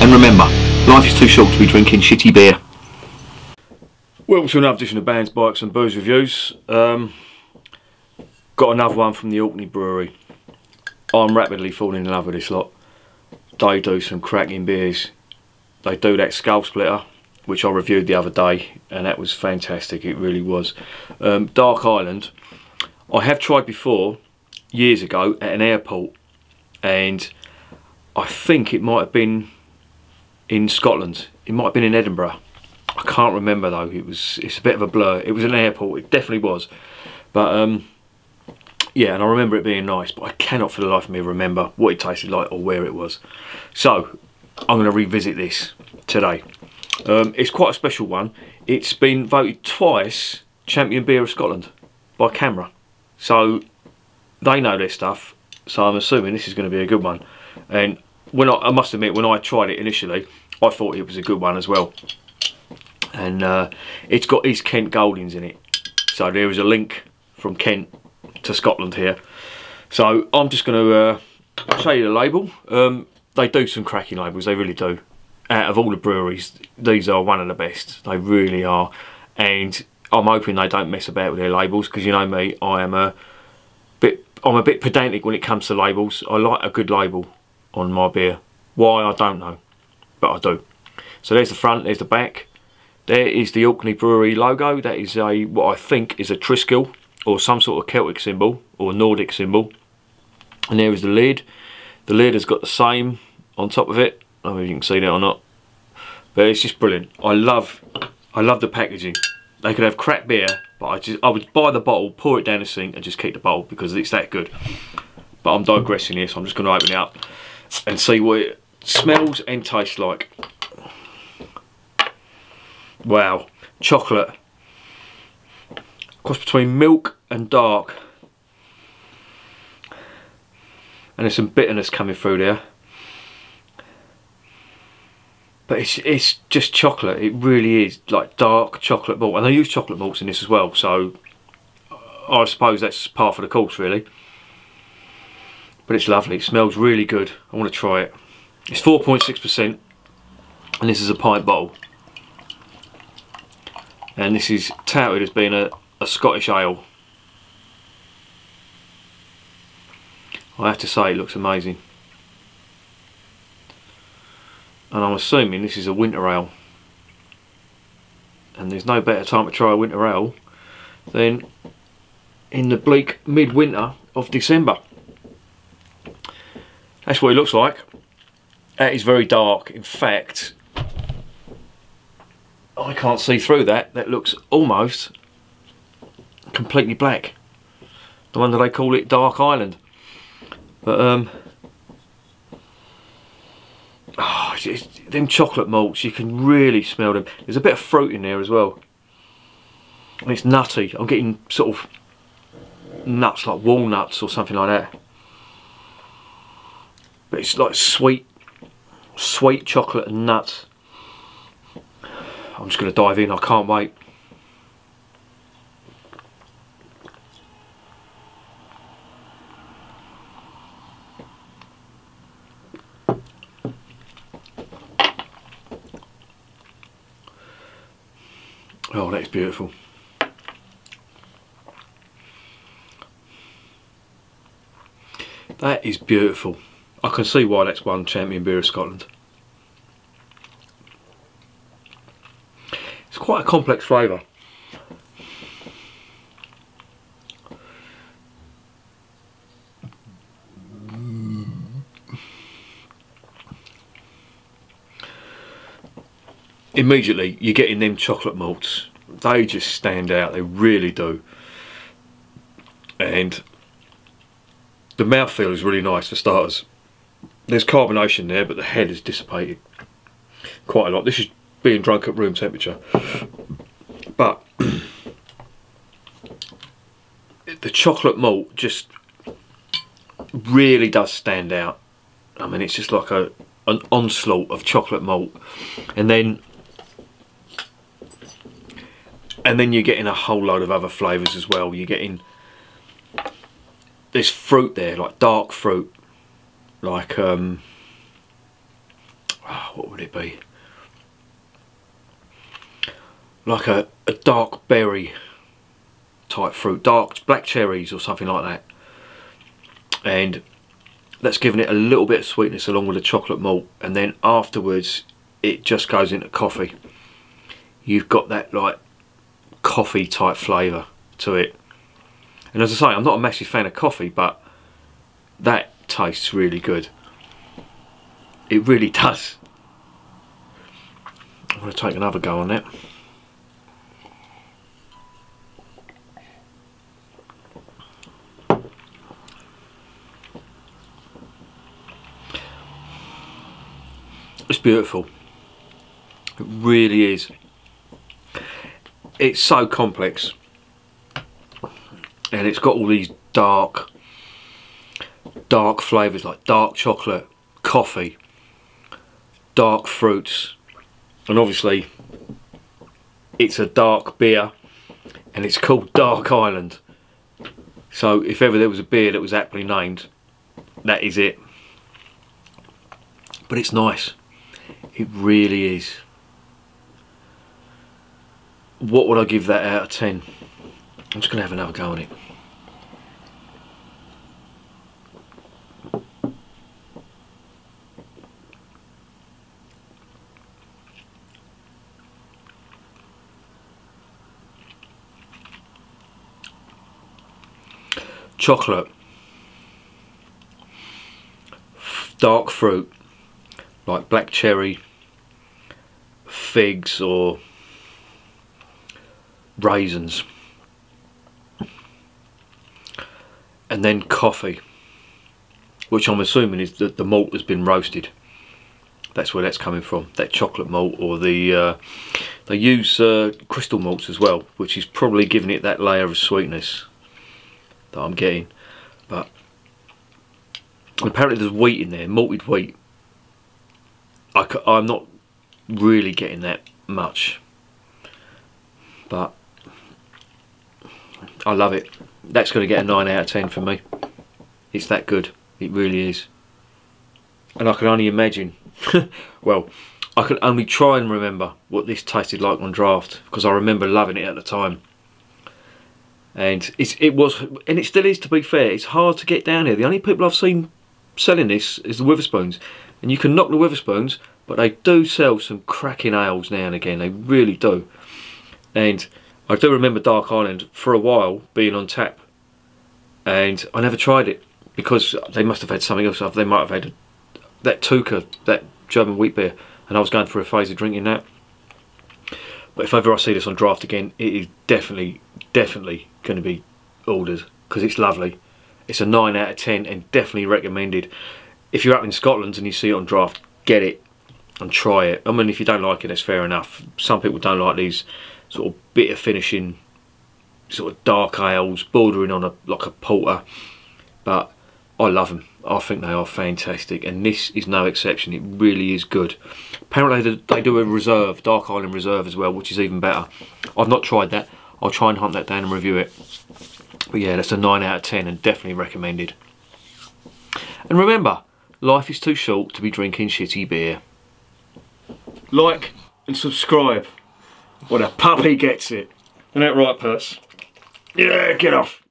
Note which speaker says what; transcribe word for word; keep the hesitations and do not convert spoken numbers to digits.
Speaker 1: And remember, life is too short to be drinking shitty beer. Welcome to another edition of Bands, Bikes and Booze Reviews. Um, got another one from the Orkney Brewery. I'm rapidly falling in love with this lot. They do some cracking beers. They do that Skull Splitter, which I reviewed the other day, and that was fantastic, it really was. Um, Dark Island, I have tried before, years ago, at an airport, and I think it might have been in Scotland. It might have been in Edinburgh. I can't remember though, it was, it's a bit of a blur. It was an airport, it definitely was. But um, yeah, and I remember it being nice, but I cannot for the life of me remember what it tasted like or where it was. So, I'm going to revisit this today. Um, it's quite a special one. It's been voted twice Champion Beer of Scotland by Camera. So, they know their stuff, so I'm assuming this is going to be a good one. And when I, I must admit, when I tried it initially, I thought it was a good one as well. And uh, it's got East Kent Goldings in it. So there is a link from Kent to Scotland here. So I'm just going to uh, show you the label. Um, they do some cracking labels, they really do. Out of all the breweries, these are one of the best. They really are. And I'm hoping they don't mess about with their labels, because you know me, I am a bit, I'm a bit pedantic when it comes to labels. I like a good label on my beer. Why, I don't know, but I do. So there's the front, there's the back. There is the Orkney Brewery logo. That is a, what I think is a Triskel, or some sort of Celtic symbol, or Nordic symbol. And there is the lid. The lid has got the same on top of it. I don't know if you can see that or not, but it's just brilliant. I love, I love the packaging. They could have crap beer, but I just, I would buy the bottle, pour it down the sink, and just keep the bottle because it's that good. But I'm digressing here, so I'm just going to open it up and see what it smells and tastes like. Wow, chocolate. Cross between milk and dark. And there's some bitterness coming through there. But it's, it's just chocolate, it really is, like dark chocolate malt. And they use chocolate malts in this as well, so I suppose that's par for the course really. But it's lovely, it smells really good. I want to try it. It's four point six percent, and this is a pint bottle. And this is touted as being a, a Scottish ale. I have to say it looks amazing. And I'm assuming this is a winter ale. And there's no better time to try a winter ale than in the bleak midwinter of December. That's what it looks like. That is very dark. In fact, I can't see through that. That looks almost completely black. No wonder they call it Dark Island. But um, oh, it's, it's, them chocolate malts, you can really smell them. There's a bit of fruit in there as well, and it's nutty. I'm getting sort of nuts like walnuts or something like that. But it's like sweet, sweet chocolate and nuts. I'm just going to dive in, I can't wait. Oh, that's beautiful. That is beautiful. I can see why that's won Champion Beer of Scotland. It's quite a complex flavour. Immediately you're getting them chocolate malts. They just stand out, they really do. And the mouthfeel is really nice for starters. There's carbonation there, but the head is dissipated quite a lot. This is being drunk at room temperature. But the chocolate malt just really does stand out. I mean, it's just like a an onslaught of chocolate malt, and then and then you're getting a whole load of other flavours as well. You're getting, there's fruit there, like dark fruit, like um, oh, what would it be? Like a, a dark berry type fruit, dark black cherries or something like that. And that's giving it a little bit of sweetness along with the chocolate malt, and then afterwards it just goes into coffee. You've got that like coffee type flavour to it. And as I say, I'm not a massive fan of coffee, but that tastes really good. It really does. I'm going to take another go on that. It's beautiful. It really is. It's so complex. And it's got all these dark, dark flavours like dark chocolate, coffee, dark fruits, and obviously it's a dark beer and it's called Dark Island. So if ever there was a beer that was aptly named, that is it. But it's nice. It really is. What would I give that out of ten? I'm just going to have another go on it. Chocolate, dark fruit like black cherry, figs or raisins, and then coffee, which I'm assuming is that the malt has been roasted. That's where that's coming from, that chocolate malt, or the uh, they use uh, crystal malts as well, which is probably giving it that layer of sweetness that I'm getting. But apparently there's wheat in there, malted wheat. I, I'm not really getting that much, but I love it. That's going to get a nine out of ten for me. It's that good. It really is. And I can only imagine, well, I can only try and remember what this tasted like on draft, because I remember loving it at the time. And it's, it was, and it still is, to be fair. It's hard to get down here. The only people I've seen selling this is the Witherspoons. And you can knock the Witherspoons, but they do sell some cracking ales now and again. They really do. And I do remember Dark Island for a while being on tap, and I never tried it because they must have had something else. They might have had a, that Tuka, that German wheat beer, and I was going through a phase of drinking that. But if ever I see this on draft again, it is definitely, definitely going to be ordered, because it's lovely. It's a nine out of ten and definitely recommended. If you're up in Scotland and you see it on draft, get it and try it. I mean, if you don't like it, that's fair enough. Some people don't like these sort of bitter finishing, sort of dark ales, bordering on a like a porter. But I love them. I think they are fantastic, and this is no exception. It really is good. Apparently they do a reserve, Dark Island Reserve as well, which is even better. I've not tried that. I'll try and hunt that down and review it. But yeah, that's a nine out of ten and definitely recommended. And remember, life is too short to be drinking shitty beer. Like and subscribe when a puppy gets it. Isn't that right, Purse? Yeah, get off.